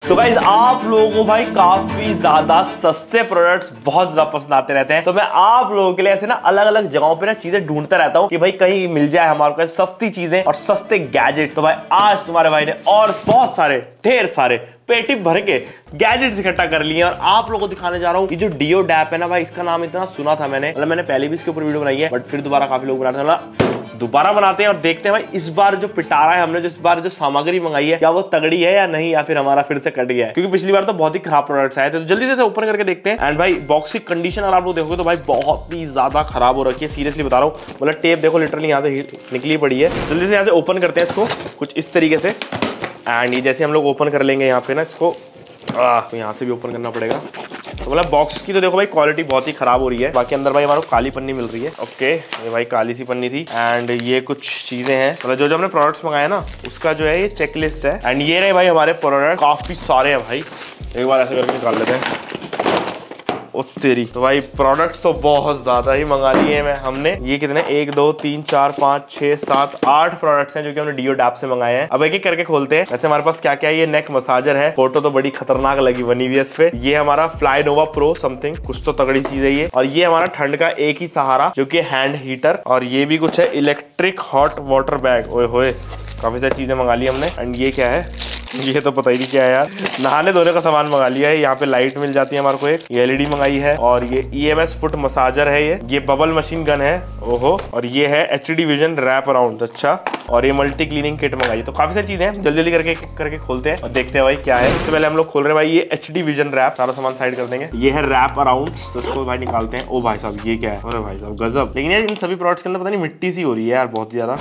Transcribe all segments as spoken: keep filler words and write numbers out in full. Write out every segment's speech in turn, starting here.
तो गाइस आप लोगों को भाई काफी ज्यादा सस्ते प्रोडक्ट्स बहुत ज्यादा पसंद आते रहते हैं, तो मैं आप लोगों के लिए ऐसे ना अलग अलग जगहों पे ना चीजें ढूंढता रहता हूँ कि भाई कहीं मिल जाए हमारे को सस्ती चीजें और सस्ते गैजेट्स। तो भाई आज तुम्हारे भाई ने और बहुत सारे ढेर सारे पेटी भर के गैजेट्स इकट्ठा कर लिए और आप लोगों को दिखाने जा रहा हूँ। ये जो डियो डैप है ना भाई, इसका नाम इतना सुना था मैंने, मतलब मैंने पहले भी इसके ऊपर वीडियो बनाई है, बट फिर दोबारा काफी लोग बनाते हैं, दोबारा बनाते हैं और देखते हैं भाई इस बार जो पिटारा है हमने, जो इस बार जो सामग्री मंगाई है, क्या वो तगड़ी है या नहीं, या फिर हमारा फिर से कट गया है, क्योंकि पिछली बार तो बहुत ही खराब प्रोडक्ट्स आए थे। तो जल्दी से ओपन करके देखते हैं। एंड भाई बॉक्स की कंडीशन अगर आप लोग देखोगे तो भाई बहुत ही ज्यादा खराब हो रखी है, सीरियसली बता रहा हूँ। मतलब टेप देखो लिटरली यहाँ से निकली पड़ी है। जल्दी से यहाँ से ओपन करते हैं इसको कुछ इस तरीके से। एंड ये जैसे हम लोग ओपन कर लेंगे यहाँ पे ना इसको, तो यहाँ से भी ओपन करना पड़ेगा। तो मतलब बॉक्स की तो देखो भाई क्वालिटी बहुत ही खराब हो रही है। बाकी अंदर भाई हमारे को काली पन्नी मिल रही है। ओके, ये भाई काली सी पन्नी थी। एंड ये कुछ चीजें हैं, मतलब जो जो हमने प्रोडक्ट्स मंगाए ना उसका जो है ये चेकलिस्ट है। एंड ये रहे भाई हमारे प्रोडक्ट, काफी सारे हैं भाई। एक बार ऐसे करके निकाल लेते हैं। ओ तेरी, तो भाई प्रोडक्ट्स तो बहुत ज्यादा ही मंगा लिए हैं मैं हमने। ये कितने, एक दो तीन चार पाँच छह सात आठ प्रोडक्ट्स हैं जो कि हमने डियो डैप से मंगाए हैं। अब एक एक करके खोलते हैं। वैसे हमारे पास क्या क्या है, ये नेक मसाजर है, फोटो तो बड़ी खतरनाक लगी बनी हुई है इस पे। ये हमारा फ्लाई नोवा प्रो समथिंग, कुछ तो तगड़ी चीज है ये। और ये हमारा ठंड का एक ही सहारा जो कि हैंड हीटर। और ये भी कुछ है इलेक्ट्रिक हॉट वाटर बैग। ओए होए, काफी सारी चीजें मंगा ली हमने। एंड ये क्या है, ये तो पता ही नहीं क्या है यार। नहाने धोने का सामान मंगा लिया है। यहाँ पे लाइट मिल जाती है हमारे को एक, ये एलईडी मंगाई है। और ये ईएमएस फुट मसाजर है, ये ये बबल मशीन गन है। ओहो, और ये है एचडी विजन रैप अराउंड। अच्छा, और ये मल्टी क्लीनिंग किट मंगाई। तो काफी सारी चीजें हैं, जल्दी जल्दी करके करके खोलते हैं और देखते हैं भाई क्या है। सबसे पहले हम लोग खोल रहे हैं भाई ये एचडी विजन रैप। सारा सामान साइड कर देंगे। ये है रैप अराउंड, तो इसको भाई निकालते हैं। ओ भाई साहब ये क्या है, अरे भाई साहब गजब। लेकिन यार इन सभी प्रोडक्ट्स के अंदर पता नहीं मिट्टी सी हो रही है यार बहुत ज्यादा।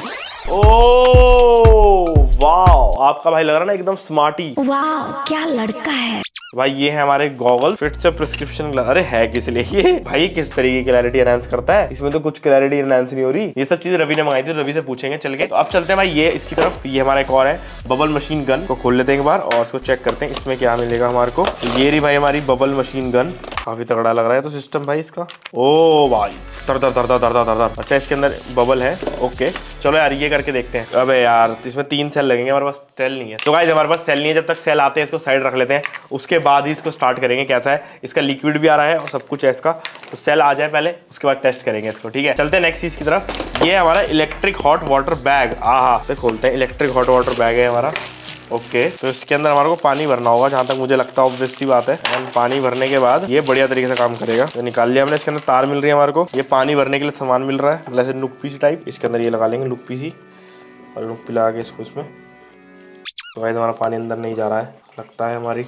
ओ वाह, आपका भाई लग रहा है ना एकदम स्मार्टी। वाह क्या लड़का है भाई। ये है हमारे गॉगल फिट से प्रिस्क्रिप्शन। अरे है किस लिए ये भाई, किस तरीके की क्लैरिटी एनहांस करता है, इसमें तो कुछ क्लैरिटी एनहांस नहीं हो रही। ये सब चीजें रवि ने मंगाई थी, रवि से पूछेंगे चल के। तो अब चलते हैं भाई ये इसकी तरफ। ये हमारा एक और है बबल मशीन गन, को खोल लेते हैं एक बार और इसको चेक करते हैं इसमें क्या मिलेगा हमारे को। ये रही भाई हमारी बबल मशीन गन, काफी तगड़ा लग रहा है तो सिस्टम भाई इसका। ओ भाई तर तर तर तर तर तर तर। अच्छा, इसके अंदर बबल है। ओके चलो यार ये करके देखते हैं। अबे यार इसमें तीन सेल लगेंगे, हमारे पास सेल नहीं है। तो गाइस हमारे पास सेल नहीं है, जब तक सेल आते हैं इसको साइड रख लेते हैं, उसके बाद ही इसको स्टार्ट करेंगे। कैसा है, इसका लिक्विड भी आ रहा है और सब कुछ है इसका। तो सेल आ जाए पहले, उसके बाद टेस्ट करेंगे इसको। ठीक है, चलते हैं नेक्स्ट चीज की तरफ। ये हमारा इलेक्ट्रिक हॉट वाटर बैग। आहा, से खोलते हैं। इलेक्ट्रिक हॉट वाटर बैग है हमारा। ओके okay, तो इसके अंदर हमारे को पानी भरना होगा जहां तक मुझे लगता है, ऑब्वियस सी बात है। एंड पानी भरने के बाद ये बढ़िया तरीके से काम करेगा। तो निकाल लिया हमने। इसके अंदर तार मिल रही है हमारे को, ये पानी भरने के लिए सामान मिल रहा है, मतलब ऐसे नुक पीसी टाइप। इसके अंदर ये लगा लेंगे नुक पीसी और नुक पी लगा के इसको इसमें। तो भाई हमारा पानी अंदर नहीं जा रहा है लगता है, हमारी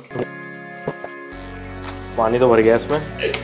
पानी तो भर गया इसमें।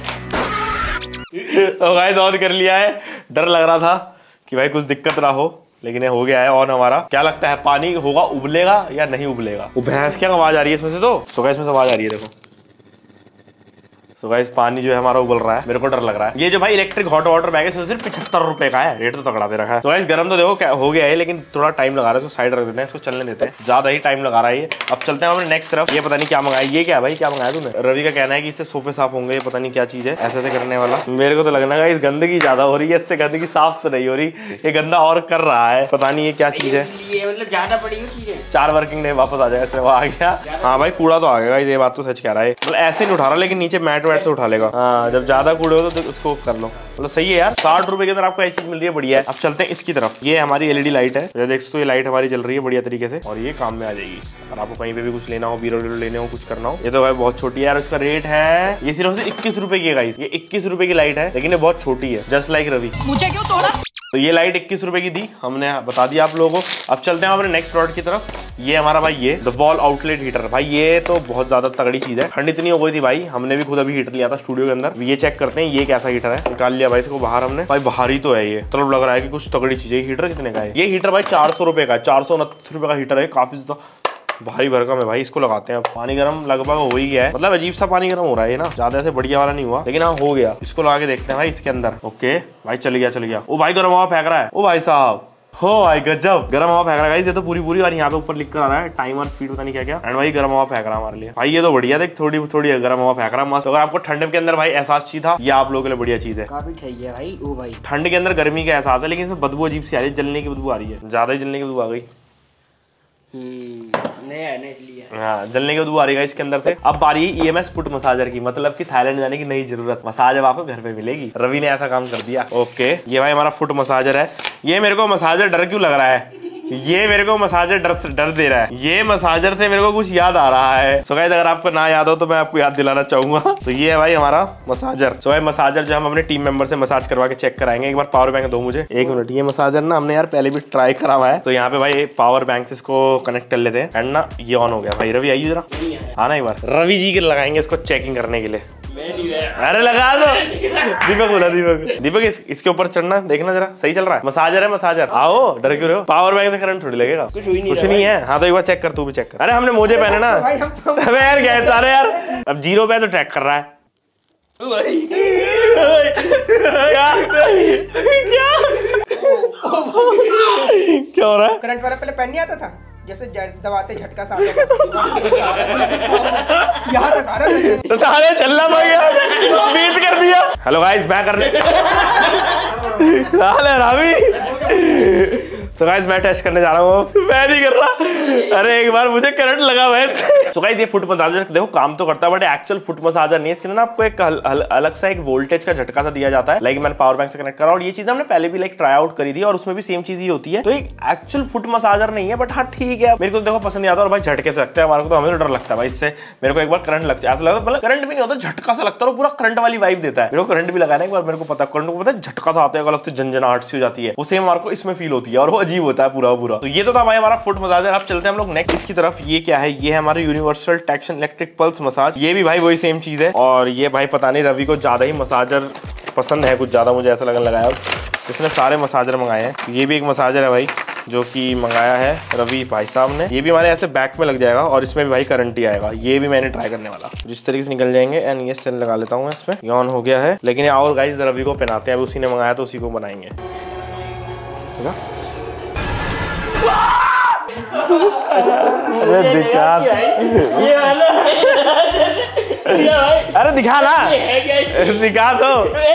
तो गाइस ऑन कर लिया है। डर लग रहा था कि भाई कुछ दिक्कत ना हो, लेकिन ये हो गया है ऑन हमारा। क्या लगता है पानी होगा, उबलेगा या नहीं उबलेगा? वो भैंस क्या आवाज आ रही है इसमें से, तो सो गाइस इसमें से आवाज आ रही है देखो। सो गाइस पानी जो है हमारा उबल रहा है, मेरे को डर लग रहा है। ये जो भाई इलेक्ट्रिक हॉट वाटर बैग है सिर्फ पचहत्तर रुपए का है, रेट तो तगड़ा दे रखा है। तो गाइस गर्म तो देखो क्या हो गया है, लेकिन थोड़ा टाइम लगा रहा है। इसको साइड रख देते हैं, इसको चलने देते हैं, ज्यादा ही टाइम लगा रहा है ये। अब चलते हैं अपने नेक्स्ट तरफ। ये पता नहीं क्या मंगाया, ये क्या भाई क्या मंगाया तूने? रवि का कहना है कि इससे सोफे साफ होंगे, ये पता नहीं क्या चीज है ऐसे ऐसे करने वाला। मेरे को तो लगना है गंदगी ज्यादा हो रही है, इससे गंदगी साफ तो नहीं हो रही, ये गंदा और कर रहा है। पता नहीं ये क्या चीज है, मतलब ज्यादा पड़ी हुई चीज है। चार वर्किंग डे वापस आ जाएगा, वो आ गया। हाँ भाई कूड़ा तो आ गया, ये बात तो सच कह रहा है। मतलब ऐसे नहीं उठा रहा, लेकिन नीचे मैट वैट से उठा लेगा। हाँ, जब ज्यादा कूड़े हो तो उसको कर लो। मतलब सही है यार, साठ रुपए के अंदर आपको ऐसी चीज मिल रही है, बढ़िया है। अब चलते हैं इसकी तरफ। ये हमारी एलईडी लाइट है, तो देख सकते हो ये लाइट हमारी जल रही है बढ़िया तरीके से, और ये काम में आ जाएगी। और आपको कहीं पे भी कुछ लेना हो, बीरो बीरो लेने हो, कुछ करना हो। ये तो भाई बहुत छोटी है यार, उसका रेट है ये सिर्फ से इक्कीस रुपए की है गाइस। ये इक्कीस रुपए की लाइट है, लेकिन ये बहुत छोटी है, जस्ट लाइक रवि। मुझे क्यों तोड़ा? तो ये लाइट इक्कीस रुपए की दी, हमने बता दिया आप लोगों को। अब चलते हैं अपने नेक्स्ट प्रोडक्ट की तरफ। ये हमारा भाई ये द वॉल आउटलेट हीटर। भाई ये तो बहुत ज्यादा तगड़ी चीज है, ठंड इतनी हो गई थी भाई, हमने भी खुद अभी हीटर लिया था स्टूडियो के अंदर। ये चेक करते हैं ये कैसा हीटर है। निकाल लिया भाई इसको बाहर हमने। भाई बाहर ही तो है ये, मतलब लग रहा है कि कुछ तगड़ी चीज है। हीटर कितने का है? ये हीटर भाई चार सौ रुपए का, चार सौ उनतीस रुपए का हीटर है, काफी ज्यादा भारी भरकम है भाई। इसको लगाते हैं। पानी गर्म लगभग हो ही गया है, मतलब अजीब सा पानी गर्म हो रहा है ना, ज्यादा ऐसे बढ़िया वाला नहीं हुआ, लेकिन हाँ हो गया। इसको लगा के देखते हैं भाई इसके अंदर। ओके भाई चल गया चल गया। ओ भाई गर्म हवा फेंक रहा है, ओ भाई साहब हो भाई गजब, गर्म हवा फेंक रहा है। ये तो पूरी पूरी, और यहाँ पे ऊपर लिख कर आ रहा है टाइमर स्पीड पता नहीं क्या क्या। एंड भाई गर्म हवा फेंक रहा है हमारे लिए भाई, ये तो बढ़िया देख, थोड़ी थोड़ी गर्म हवा फेंक रहा है मस्त। अगर आपको ठंड के अंदर भाई एहसास चाहिए था, ये आप लोगों के लिए बढ़िया चीज है, काफी सही है भाई। ओ भाई ठंड के अंदर गर्मी का एहसास है, लेकिन इसमें बदबू अजीब सी आ रही है, जलने की बदबू आ रही है, ज्यादा ही जलने की बदबू आ गई। नया है ना इसलिए। हाँ, जलने की बदबू आ रही है इसके अंदर से। अब बारी E M S foot massager की, मतलब कि थाईलैंड जाने की नई जरूरत, मसाज अब आपको घर पे मिलेगी। रवि ने ऐसा काम कर दिया। ओके, ये भाई हमारा फुट मसाजर है। ये मेरे को मसाजर डर क्यों लग रहा है? ये मेरे को मसाजर डर डर दे रहा है। ये मसाजर से मेरे को कुछ याद आ रहा है। सो गाइस, अगर आपको ना याद हो तो मैं आपको याद दिलाना चाहूंगा। तो ये है भाई हमारा मसाजर। सो भाई मसाजर जो हम अपने टीम मेंबर से मसाज करवा के चेक कराएंगे। एक बार पावर बैंक दो मुझे, एक मिनट। ये मसाजर ना हमने यार पहले भी ट्राई करा हुआ है। तो यहाँ पे भाई पावर बैंक से इसको कनेक्ट कर लेते हैं एंड ना ये ऑन हो गया। भाई रवि आइए जरा, आना एक बार। रवि जी के लगाएंगे इसको चेकिंग करने के लिए। अरे लगा दो। दीपक बोला, दीपक दीपक इस, इसके ऊपर चढ़ना, देखना जरा सही चल रहा है। मसाजर है मसाजर। आओ, डर क्यों रहे हो? पावर बैंक से करंट थोड़ी लगेगा, कुछ नहीं, कुछ नहीं है। हाँ तो एक बार चेक कर, तू भी चेक कर। अरे हमने मोजे पहने ना। अबे यार क्या है सारे यार, अब जीरो पे तो ट्रैक कर रहा है। क्या क्या क्या हो रहा है? करंट वाला पहले पेन नहीं आता था, जैसे दबाते झटका सा यहाँ तक आ रहा है। तो सारे चलना भैया, बीट कर दिया। हेलो गाइस, मैं करने रावी। सो गाइस, मैं टेस्ट करने जा रहा हूँ। मैं नहीं कर रहा। अरे एक बार मुझे करंट लगा है। सो गाइस, ये फुट मसाजर देखो काम तो करता है, बट एक्चुअल फुट मसाजर नहीं है। इसके अंदर ना आपको एक अल, अल, अलग सा एक वोल्टेज का झटका सा दिया जाता है। लाइक मैंने पावर बैंक से कनेक्ट करा और ये चीज हमने पहले भी लाइक ट्राई आउट करी थी और उसमें भी सेम चीज ही होती है। तो एक एक्चुअल फुट मसाजर नहीं है, बट हाँ ठीक है। मेरे को देखो पसंद नहीं आता और भाई झटके से लगता है हमारे को, तो हमें डर लगता है भाई इससे। मेरे को एक बार करंट लगता है, ऐसा लगता है मतलब करंट भी नहीं होता, झटका सा लगता है और पूरा करंट वाली वाइब देता है। मेरे को करंट भी लगाना एक बार, मेरे को पता करंट को पता है, झटका सा आता है, अलग से झंझनाहट सी हो जाती है। वो सेम हमारे को इसमें फील होती है और वो अजीब होता है पूरा पूरा। तो ये तो था भाई हमारा फुट मसाजर। अब चलते हैं हम लोग नेक्स्ट इसकी तरफ। ये क्या है? ये है हमारा यूनिवर्सल टेक्शन इलेक्ट्रिक पल्स मसाज। ये भी भाई वही सेम चीज है। और ये भाई पता नहीं रवि को ज्यादा ही मसाजर पसंद है, कुछ ज्यादा मुझे ऐसा लगने लगा है। इसने सारे मसाजर मंगाए हैं। ये भी एक मसाजर है भाई जो कि मंगाया है रवि भाई साहब ने। ये भी हमारे ऐसे बैक में लग जाएगा और इसमें भी भाई करंट ही आएगा। ये भी मैंने ट्राई करने वाला, जिस तरीके से निकल जाएंगे। एंड ये सेल लगा लेता हूँ इसमें। ये ऑन हो गया है, लेकिन ये और गाइस रवि को पहनाते हैं। अभी उसी ने मंगाया तो उसी को बनाएंगे। अरे दिखा, अरे दिखा ना, दिखा दो।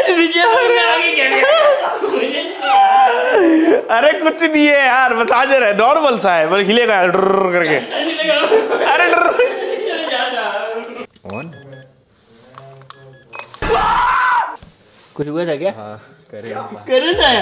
अरे कुछ नहीं है यार, मसाजर है, नॉर्मल सा है, बस हिलेगा डर करके। अरे डर कुछ हुआ था क्या? हाँ, करे करे था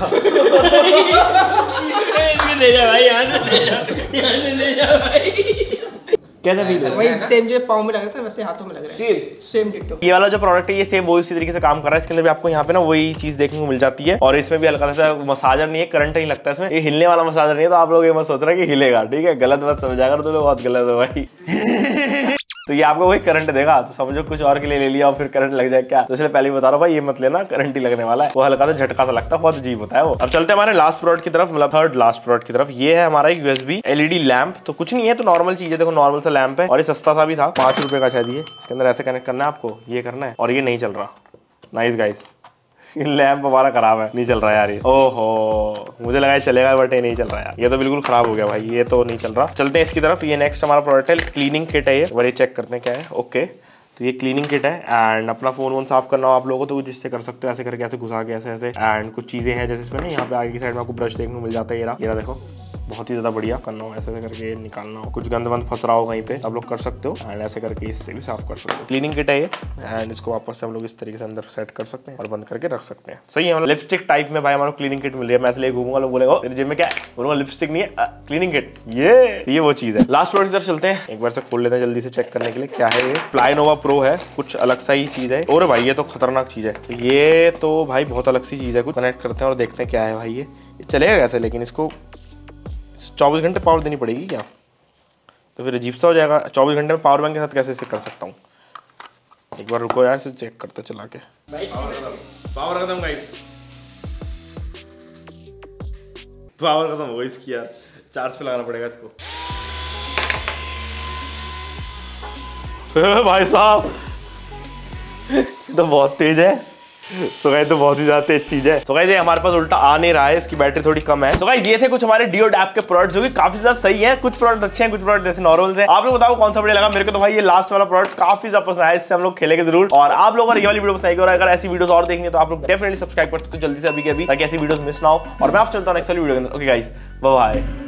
ले जा भाई, यहाँ से ले जा, यहाँ से ले जा भाई। कैसा फील है? वही सेम जो पाँव में लग रहा था वैसे हाथों में लग रहा है, सेम डिट्टो। ये वाला जो प्रोडक्ट है ये सेम वही उसी तरीके से काम कर रहा है। इसके अंदर भी आपको यहाँ पे ना वही चीज देखने को मिल जाती है। और इसमें भी हल्का सा मसाजर नहीं है, करंट नहीं लगता है इसमें। ये हिलने वाला मसाजर नहीं है, तो आप लोग ये मत सोच रहे कि हिलेगा, ठीक है? गलत मत समझा कर, तो बहुत गलत है भाई। तो ये आपको वही करंट देगा, तो समझो कुछ और के लिए ले लिया और फिर करंट लग जाए क्या। तो इसलिए पहले ही बता रहा हूँ भाई, ये मत लेना, करंट ही लगने वाला है। वो हल्का सा झटका सा लगता है, बहुत अजीब होता है वो। अब चलते हैं हमारे लास्ट प्रोडक्ट की तरफ, मतलब थर्ड लास्ट प्रोडक्ट की तरफ। ये है हमारा एक यूएसबी एलईडी लैंप। तो कुछ नहीं है, तो नॉर्मल चीज है, देखो नॉर्मल सा लैंप है और ये सस्ता सा भी था, पांच रुपए का शायद। ये इसके अंदर ऐसे कनेक्ट करना है आपको, ये करना है और ये नहीं चल रहा। नाइस गाइस, लैंप हमारा खराब है, नहीं चल रहा है यार ये। ओहो, मुझे लगा चलेगा बट ये नहीं चल रहा है यार। ये तो बिल्कुल खराब हो गया भाई, ये तो नहीं चल रहा। चलते हैं इसकी तरफ। ये नेक्स्ट हमारा प्रोडक्ट है, क्लीनिंग किट है ये। और ये चेक करते हैं क्या है। ओके, तो ये क्लीनिंग किट है एंड अपना फोन वोन साफ करना हो आप लोगों को तो जिससे कर सकते हो, ऐसे करके ऐसे घुसा के ऐसे ऐसे। एंड कुछ चीजें हैं जैसे इसमें ना, यहाँ पे आगे की साइड में आपको ब्रश देखने को मिल जाता है। ये रहा, ये रहा देखो, बहुत ही ज्यादा बढ़िया करना हो, ऐसे ऐसे करके निकालना हो, कुछ गंद वंद फंस रहा हो कहीं पे आप लोग कर सकते हो। एंड ऐसे करके इससे भी साफ कर सकते हो। क्लीनिंग किट है ये एंड इसको वापस से हम लोग इस तरीके से अंदर सेट कर सकते हैं और बंद करके रख सकते हैं। सही है, मतलब लिपस्टिक टाइप में भाई हमारा क्लीनिंग किट मिल रही है। मैं इसलिए घूमूंगा, लोग बोलेगा तेरे जिम में क्या है, बोलूंगा लिपस्टिक नहीं है, क्लीनिंग किट। ये ये वो चीज है। लास्ट प्रोडक्ट इधर चलते हैं, एक बार से खोल लेते हैं जल्दी से चेक करने के लिए क्या है। ये प्लाइनोवा प्रो है, कुछ अलग सा ही चीज है। और भाई ये तो खतरनाक चीज है, ये तो भाई बहुत अलग सी चीज है। कुछ कनेक्ट करते हैं और देखते हैं क्या है भाई। ये चलेगा कैसे, लेकिन इसको चौबीस घंटे पावर देनी पड़ेगी क्या? तो फिर अजीब सा हो जाएगा। चौबीस घंटे में पावर बैंक के साथ कैसे इसे कर सकता हूँ? एक बार रुको यार, इसे चेक करते चला के। पावर खत्म गाइस, पावर खत्म हो गई इसकी यार। चार्ज पे लगाना पड़ेगा इसको। भाई साहब तो बहुत तेज है। तो गाइस तो बहुत ही ज्यादा तेज चीज है। तो गाइस ये हमारे पास उल्टा आ नहीं रहा है, इसकी बैटरी थोड़ी कम है। तो गाइस ये थे कुछ हमारे डियोड ऐप के प्रोडक्ट्स जो कि काफी ज्यादा सही है। कुछ प्रोडक्ट अच्छे हैं, कुछ प्रोडक्ट जैसे नॉर्मल है। आप लोग बताओ कौन सा बढ़िया लगा। मेरे को तो भाई ये लास्ट वाला प्रोडक्ट काफी ज्यादा पसंद आया, इससे हम लोग खेलेंगे जरूर। और आप लोगों को ये वाली वीडियो पसंद आएगी और अगर ऐसी वीडियोस और देखनी है तो आप लोग डेफिनेटली सब्सक्राइब कर सकते हो जल्दी से अभी के अभी, ताकि ऐसी वीडियोस मिस ना हो। और मैं आपसे चलता हूं नेक्स्ट वाली वीडियो के अंदर। Okay guys, bye bye.